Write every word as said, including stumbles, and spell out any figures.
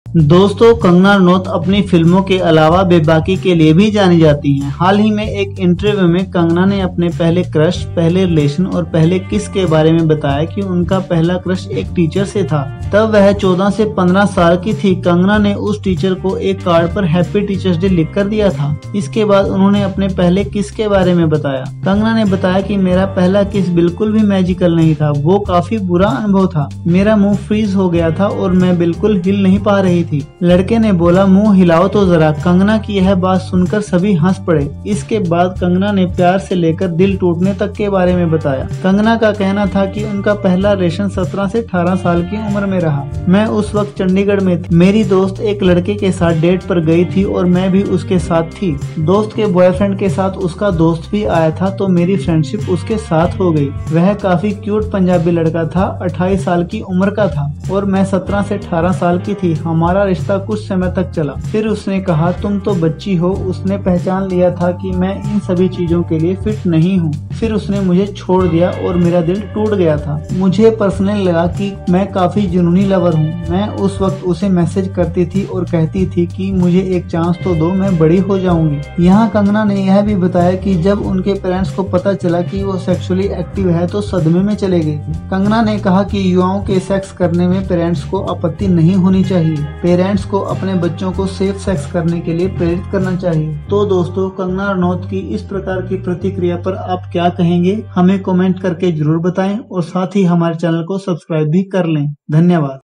दोस्तों, कंगना रनौत अपनी फिल्मों के अलावा बेबाकी के लिए भी जानी जाती हैं। हाल ही में एक इंटरव्यू में कंगना ने अपने पहले क्रश, पहले रिलेशन और पहले किस के बारे में बताया कि उनका पहला क्रश एक टीचर से था। तब वह चौदह से पंद्रह साल की थी। कंगना ने उस टीचर को एक कार्ड पर हैप्पी टीचर्स डे लिख कर दिया था। इसके बाद उन्होंने अपने पहले किस के बारे में बताया। कंगना ने बताया कि मेरा पहला किस बिल्कुल भी मैजिकल नहीं था, वो काफी बुरा अनुभव था। मेरा मुंह फ्रीज हो गया था और मैं बिल्कुल हिल नहीं पा रही थी। लड़के ने बोला, मुंह हिलाओ तो जरा। कंगना की यह बात सुनकर सभी हंस पड़े। इसके बाद कंगना ने प्यार से लेकर दिल टूटने तक के बारे में बताया। कंगना का कहना था कि उनका पहला रिलेशन सत्रह से अठारह साल की उम्र में रहा। मैं उस वक्त चंडीगढ़ में थी। मेरी दोस्त एक लड़के के साथ डेट पर गई थी और मैं भी उसके साथ थी। दोस्त के बॉयफ्रेंड के साथ उसका दोस्त भी आया था, तो मेरी फ्रेंडशिप उसके साथ हो गई। वह काफी क्यूट पंजाबी लड़का था, अट्ठाईस साल की उम्र का था और मैं सत्रह से अठारह साल की थी। हमारा रिश्ता कुछ समय तक चला। फिर उसने कहा, तुम तो बच्ची हो। उसने पहचान लिया था कि मैं इन सभी चीजों के लिए फिट नहीं हूँ। फिर उसने मुझे छोड़ दिया और मेरा दिल टूट गया था। मुझे पर्सनली लगा कि मैं काफी जुनूनी लवर हूँ। मैं उस वक्त उसे मैसेज करती थी और कहती थी कि मुझे एक चांस तो दो, मैं बड़ी हो जाऊंगी। यहाँ कंगना ने यह भी बताया कि जब उनके पेरेंट्स को पता चला कि वो सेक्सुअली एक्टिव है तो सदमे में चले गए थे। कंगना ने कहा कि युवाओं के सेक्स करने में पेरेंट्स को आपत्ति नहीं होनी चाहिए। पेरेंट्स को अपने बच्चों को सेफ सेक्स करने के लिए प्रेरित करना चाहिए। तो दोस्तों, कंगना रनौत की इस प्रकार की प्रतिक्रिया पर आप क्या कहेंगे, हमें कमेंट करके जरूर बताएं और साथ ही हमारे चैनल को सब्सक्राइब भी कर लें। धन्यवाद।